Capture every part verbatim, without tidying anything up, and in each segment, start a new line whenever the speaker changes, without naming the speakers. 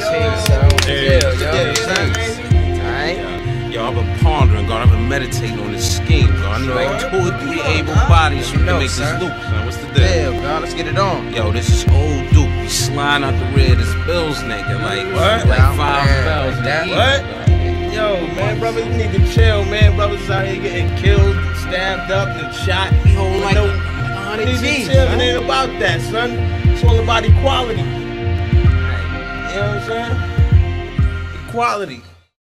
Yo, I've been pondering, God. I've been meditating on this scheme, God. I need like two or three able bodies who can make this loop, son. What's the deal?
Yeah, God, let's get it on.
Yo, this is old Duke. He's sliding out the rear of this Bills nigga. Like,
what?
Like five bells.
What? Yo, man, brothers need to chill, man. Brothers out here getting killed, stabbed up, and shot.
He holding like
no,
a hundred
need
G's,
to chill.
man.
It ain't about that, son. It's all about equality. You know what I'm saying? Equality.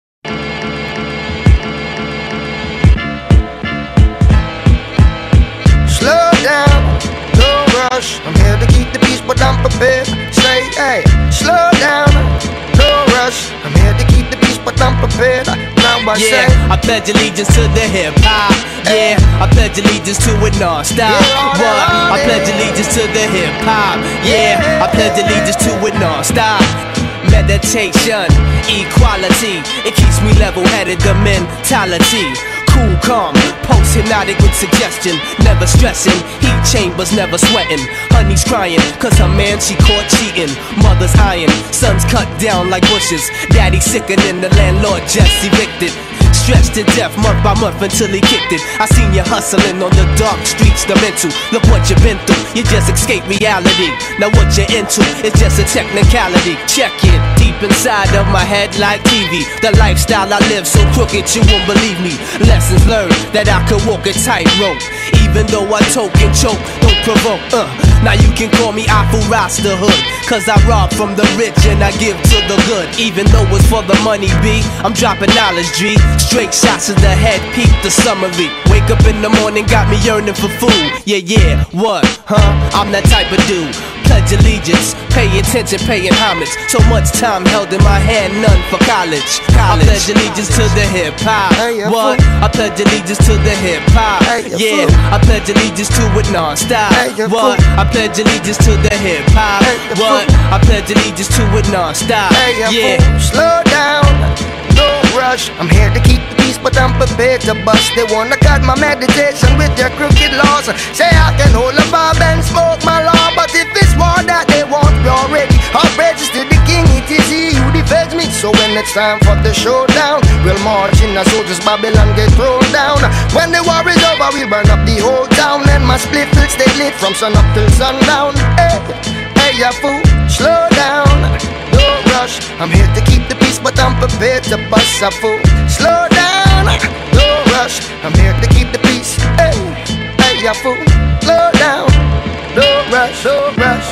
Slow down, don't rush. I'm here to keep the peace, but I'm prepared. Say, hey, slow down, don't rush. I'm here to keep the peace, but I'm prepared. Now I
yeah,
say,
I pledge allegiance to the hip hop. Yeah, I pledge allegiance to it non-stop.
Yeah,
what? I pledge allegiance to the hip hop. Yeah, I pledge allegiance to it non-stop. Meditation, equality, it keeps me level-headed, the mentality. Cool, calm, post-hypnotic with suggestion. Never stressing, heat chambers never sweating. Honey's crying, cause her man she caught cheating. Mother's eyeing, sons cut down like bushes. Daddy sickening, the landlord just evicted. Stressed to death month by month until he kicked it. I seen you hustling on the dark streets, the mental. Look what you been through, you just escaped reality. Now what you're into is just a technicality. Check it, deep inside of my head like T V. The lifestyle I live so crooked you won't believe me. Lessons learned that I could walk a tightrope. Even though I toke and choke, don't provoke, uh now you can call me Afu Rasta Hood, cause I rob from the rich and I give to the good. Even though it's for the money, B, I'm dropping knowledge, G. Straight shots to the head, peep the summary. Wake up in the morning, got me yearning for food. Yeah, yeah, what, huh? I'm that type of dude. Pledge allegiance, pay attention, paying homage. So much time held in my hand, none for college. college. I pledge allegiance to the hip hop. What? I pledge allegiance to the hip hop. Yeah, I pledge allegiance to it non-stop. What? I pledge allegiance to the hip hop. What? I pledge allegiance to it non-stop. Yeah,
slow down, don't rush. I'm here to keep the peace, but I'm prepared to bust. They wanna cut my meditation with their crooked laws. Say I can hold a bob and smoke my law, but if it's war that they want, we already outrageous to the king. It is he who defends me. So when it's time for the showdown, we'll march in the soldiers, Babylon get thrown down. When the war is over, we'll burn up the whole town, and my split will stay lit from sun up till sundown. Hey, hey, ya fool, slow down, don't rush. I'm here to keep the peace, but I'm prepared to bust a fool. Slow down, don't rush. I'm here to keep the peace. Hey, hey, ya fool, slow down, don't rush, don't rush.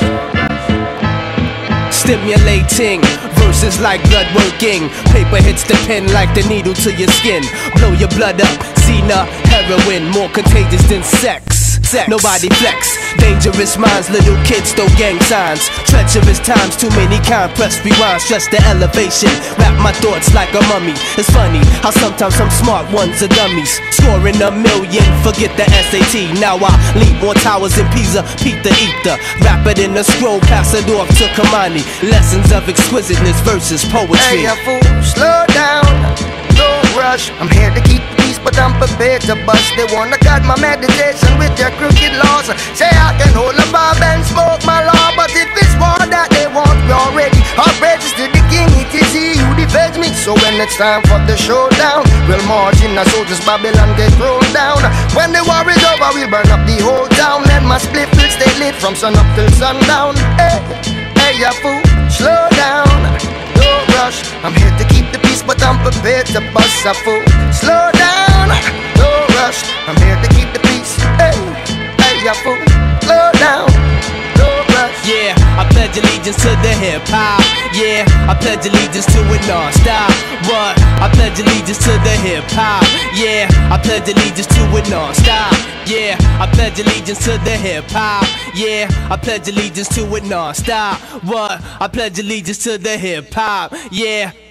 Stimulating verses like blood working. Paper hits the pen like the needle to your skin. Blow your blood up, Cena, heroin, more contagious than sex. Sex. Nobody flex, dangerous minds, little kids throw gang signs. Treacherous times, too many kind, press rewind, stress the elevation. Wrap my thoughts like a mummy. It's funny how sometimes some smart ones are dummies. Scoring a million, forget the S A T. Now I leap more towers in Pisa, Pete the ether. Wrap it in a scroll, pass it off to Kamani. Lessons of exquisiteness versus poetry.
Hey, ya fool, slow down, don't rush. I'm here to keep the peace, but I'm prepared to bust. They wanna cut my meditation with their crooked laws. Say I can hold a bob and smoke my law, but if it's war that they want, we already outrageous to the king. It is he who defends me. So when it's time for the showdown, we'll march in the soldiers, Babylon get thrown down. When the war is over, we'll burn up the whole town, and my split will stay lit from sun up till sundown. Hey, hey, ya fool, slow down, don't rush. I'm here to keep the peace, but I'm prepared to bust a fool. Slow down, don't rush. I'm here to keep the peace. Hey, hey, ya fool, slow down, don't rush.
Yeah, I pledge allegiance to the hip hop. Yeah, I pledge allegiance to it non-stop. What? I pledge allegiance to the hip hop. Yeah, I pledge allegiance to it non-stop. Yeah, I pledge allegiance to the hip hop. Yeah, I pledge allegiance to it non-stop. What? I pledge allegiance to the hip hop. Yeah.